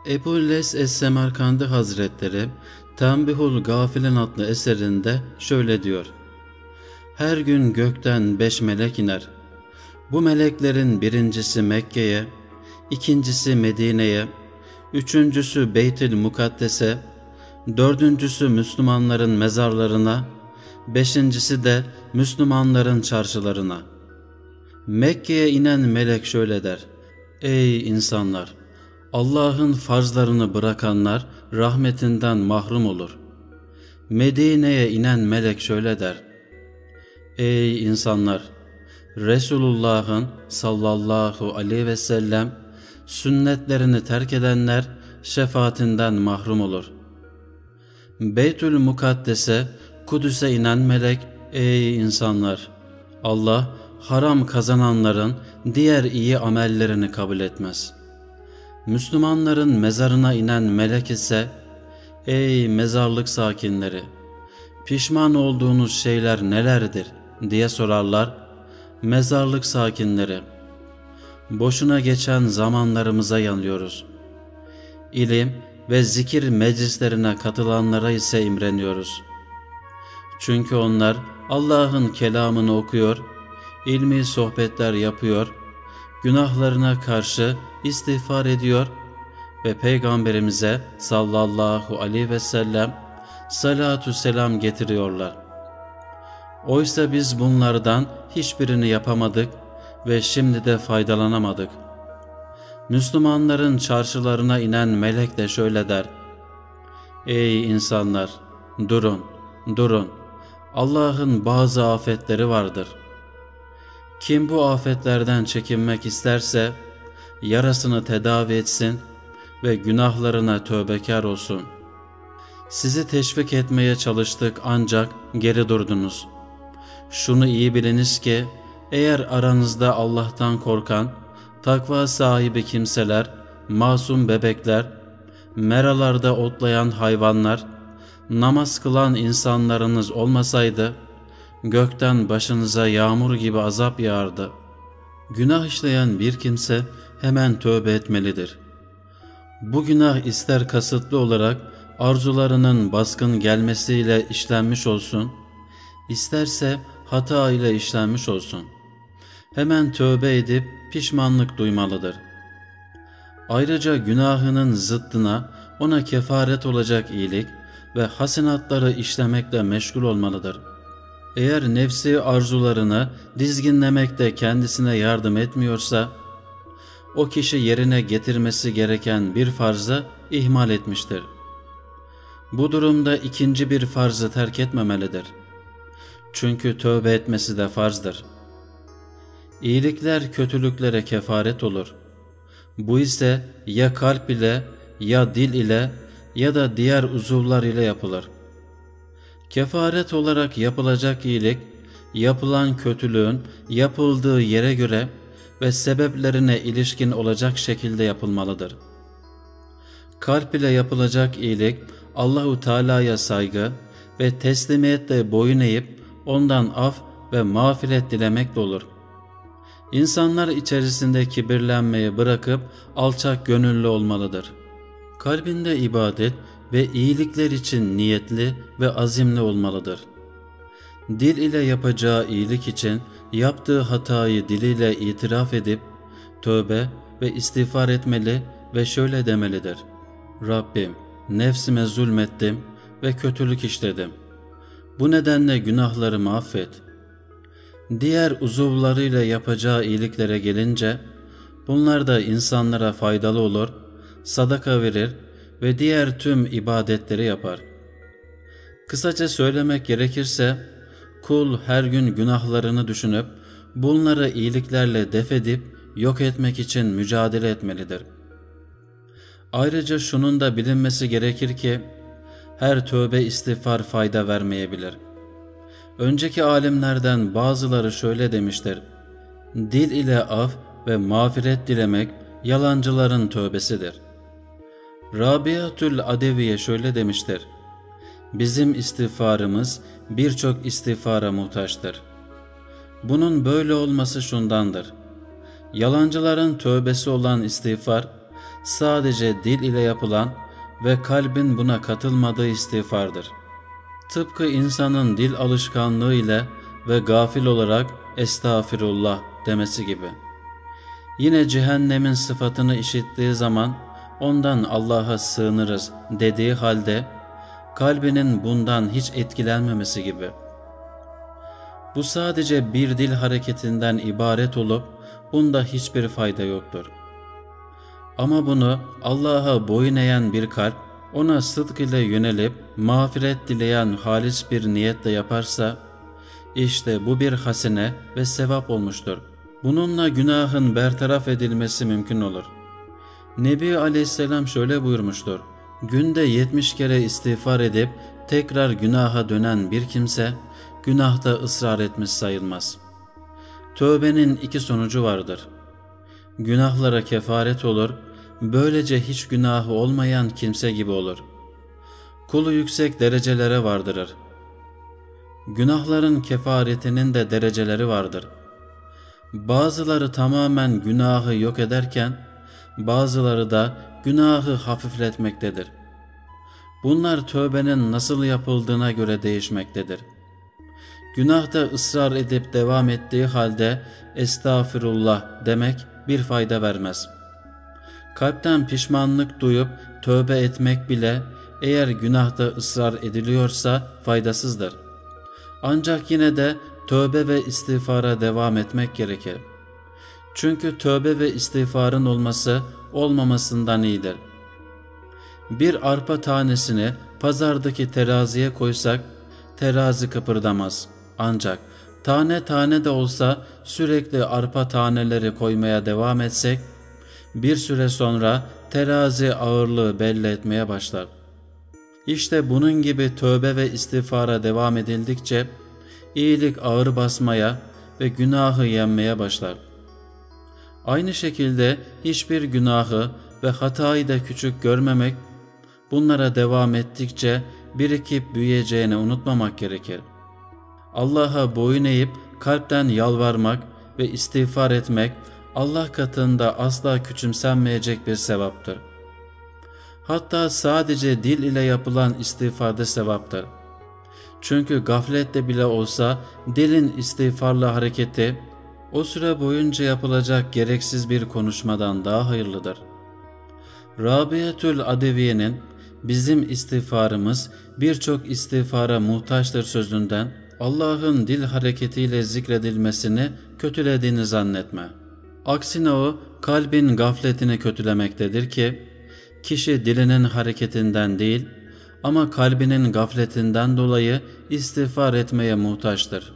Ebu'l-Leys Es-Semerkandi Hazretleri Tenbihul Gafilin adlı eserinde şöyle diyor: Her gün gökten 5 melek iner. Bu meleklerin birincisi Mekke'ye, ikincisi Medine'ye, üçüncüsü Beyt-i Mukaddes'e, dördüncüsü Müslümanların mezarlarına, beşincisi de Müslümanların çarşılarına. Mekke'ye inen melek şöyle der: Ey insanlar! Allah'ın farzlarını bırakanlar rahmetinden mahrum olur. Medine'ye inen melek şöyle der: Ey insanlar! Resulullah'ın sallallahu aleyhi ve sellem sünnetlerini terk edenler şefaatinden mahrum olur. Beytül Mukaddes'e, Kudüs'e inen melek: Ey insanlar! Allah haram kazananların diğer iyi amellerini kabul etmez. Müslümanların mezarına inen melek ise: Ey mezarlık sakinleri! Pişman olduğunuz şeyler nelerdir diye sorarlar. Mezarlık sakinleri: Boşuna geçen zamanlarımıza yanıyoruz. İlim ve zikir meclislerine katılanlara ise imreniyoruz. Çünkü onlar Allah'ın kelamını okuyor, ilmi sohbetler yapıyor, günahlarına karşı istiğfar ediyor ve Peygamberimize sallallahu aleyhi ve sellem salatü selam getiriyorlar. Oysa biz bunlardan hiçbirini yapamadık ve şimdi de faydalanamadık. Müslümanların çarşılarına inen melek de şöyle der: Ey insanlar! Durun, durun! Allah'ın bazı afetleri vardır. Kim bu afetlerden çekinmek isterse yarasını tedavi etsin ve günahlarına tövbekar olsun. Sizi teşvik etmeye çalıştık ancak geri durdunuz. Şunu iyi biliniz ki eğer aranızda Allah'tan korkan, takva sahibi kimseler, masum bebekler, meralarda otlayan hayvanlar, namaz kılan insanlarınız olmasaydı, gökten başınıza yağmur gibi azap yağardı. Günah işleyen bir kimse hemen tövbe etmelidir. Bu günah ister kasıtlı olarak arzularının baskın gelmesiyle işlenmiş olsun, isterse hata ile işlenmiş olsun. Hemen tövbe edip pişmanlık duymalıdır. Ayrıca günahının zıttına ona kefaret olacak iyilik ve hasenatları işlemekle meşgul olmalıdır. Eğer nefsi arzularını dizginlemekte kendisine yardım etmiyorsa, o kişi yerine getirmesi gereken bir farzı ihmal etmiştir. Bu durumda ikinci bir farzı terk etmemelidir. Çünkü tövbe etmesi de farzdır. İyilikler kötülüklere kefaret olur. Bu ise ya kalp ile, ya dil ile, ya da diğer uzuvlar ile yapılır. Kefaret olarak yapılacak iyilik, yapılan kötülüğün yapıldığı yere göre ve sebeplerine ilişkin olacak şekilde yapılmalıdır. Kalp ile yapılacak iyilik, Allahu Teala'ya saygı ve teslimiyetle boyun eğip ondan af ve mağfiret dilemekle olur. İnsanlar içerisinde kibirlenmeyi bırakıp alçak gönüllü olmalıdır. Kalbinde ibadet ve iyilikler için niyetli ve azimli olmalıdır. Dil ile yapacağı iyilik için yaptığı hatayı diliyle itiraf edip tövbe ve istiğfar etmeli ve şöyle demelidir: Rabbim, nefsime zulmettim ve kötülük işledim. Bu nedenle günahlarımı affet. Diğer uzuvlarıyla yapacağı iyiliklere gelince, bunlar da insanlara faydalı olur, sadaka verir ve diğer tüm ibadetleri yapar. Kısaca söylemek gerekirse, kul her gün günahlarını düşünüp, bunları iyiliklerle def edip yok etmek için mücadele etmelidir. Ayrıca şunun da bilinmesi gerekir ki, her tövbe istiğfar fayda vermeyebilir. Önceki alimlerden bazıları şöyle demiştir: Dil ile af ve mağfiret dilemek yalancıların tövbesidir. Rabiatül Adeviye şöyle demiştir: Bizim istiğfarımız birçok istiğfara muhtaçtır. Bunun böyle olması şundandır: Yalancıların tövbesi olan istiğfar, sadece dil ile yapılan ve kalbin buna katılmadığı istiğfardır. Tıpkı insanın dil alışkanlığı ile ve gafil olarak estağfirullah demesi gibi. Yine cehennemin sıfatını işittiği zaman ondan Allah'a sığınırız dediği halde kalbinin bundan hiç etkilenmemesi gibi. Bu sadece bir dil hareketinden ibaret olup bunda hiçbir fayda yoktur. Ama bunu Allah'a boyun eğen bir kalp, ona sıdk ile yönelip mağfiret dileyen halis bir niyetle yaparsa, işte bu bir hasene ve sevap olmuştur. Bununla günahın bertaraf edilmesi mümkün olur. Nebi Aleyhisselam şöyle buyurmuştur: günde 70 kere istiğfar edip tekrar günaha dönen bir kimse, günahta ısrar etmiş sayılmaz. Tövbenin iki sonucu vardır. Günahlara kefaret olur, böylece hiç günahı olmayan kimse gibi olur. Kulu yüksek derecelere vardırır. Günahların kefaretinin de dereceleri vardır. Bazıları tamamen günahı yok ederken, bazıları da günahı hafifletmektedir. Bunlar tövbenin nasıl yapıldığına göre değişmektedir. Günahta ısrar edip devam ettiği halde estağfirullah demek bir fayda vermez. Kalpten pişmanlık duyup tövbe etmek bile eğer günahta ısrar ediliyorsa faydasızdır. Ancak yine de tövbe ve istiğfara devam etmek gerekir. Çünkü tövbe ve istiğfarın olması olmamasından iyidir. Bir arpa tanesini pazardaki teraziye koysak terazi kıpırdamaz. Ancak tane tane de olsa sürekli arpa taneleri koymaya devam etsek, bir süre sonra terazi ağırlığı belli etmeye başlar. İşte bunun gibi tövbe ve istiğfara devam edildikçe iyilik ağır basmaya ve günahı yenmeye başlar. Aynı şekilde hiçbir günahı ve hatayı da küçük görmemek, bunlara devam ettikçe birikip büyüyeceğini unutmamak gerekir. Allah'a boyun eğip kalpten yalvarmak ve istiğfar etmek Allah katında asla küçümsenmeyecek bir sevaptır. Hatta sadece dil ile yapılan istiğfarda sevaptır. Çünkü gaflette bile olsa dilin istiğfarla hareketi o süre boyunca yapılacak gereksiz bir konuşmadan daha hayırlıdır. Rabiatül Adeviye'nin bizim istiğfarımız birçok istiğfara muhtaçtır sözünden Allah'ın dil hareketiyle zikredilmesini kötülediğini zannetme. Aksine o kalbin gafletini kötülemektedir ki kişi dilinin hareketinden değil ama kalbinin gafletinden dolayı istiğfar etmeye muhtaçtır.